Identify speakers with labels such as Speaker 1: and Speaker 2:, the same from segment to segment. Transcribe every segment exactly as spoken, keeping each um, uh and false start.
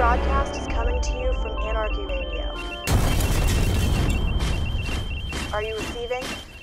Speaker 1: broadcast is coming to you from Anarchy Radio. Are you receiving?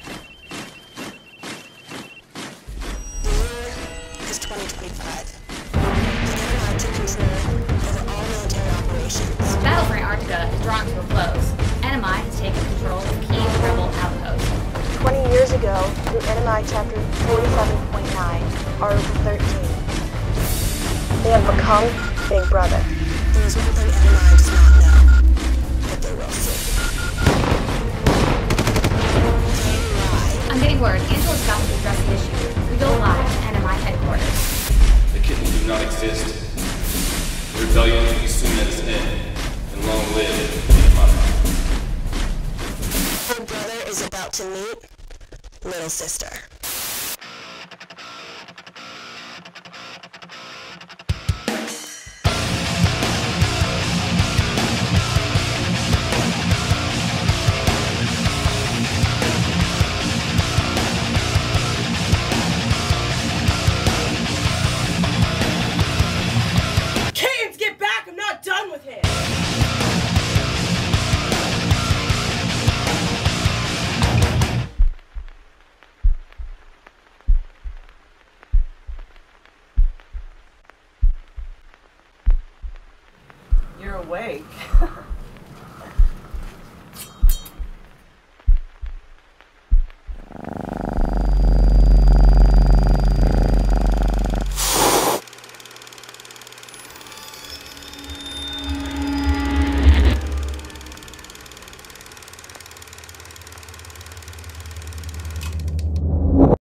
Speaker 2: The year is twenty twenty-five. The N M I took control over all military operations.
Speaker 3: Battle for Antarctica is drawing to a close. N M I has taken control of key rebel outposts.
Speaker 1: Twenty years ago, through N M I Chapter forty-seven point nine, Article thirteen, they have become Big Brother.
Speaker 2: There is one thing N M I does not know, that they will see.
Speaker 3: I'm getting word. Angela's got to address the issue. We go live at N M I headquarters.
Speaker 4: The kittens do not exist. The rebellion will be soon at its end, and long live N M I.
Speaker 2: Big Brother is about to meet Little Sister.
Speaker 5: Kittens, get back! I'm not done with him!
Speaker 6: You're awake.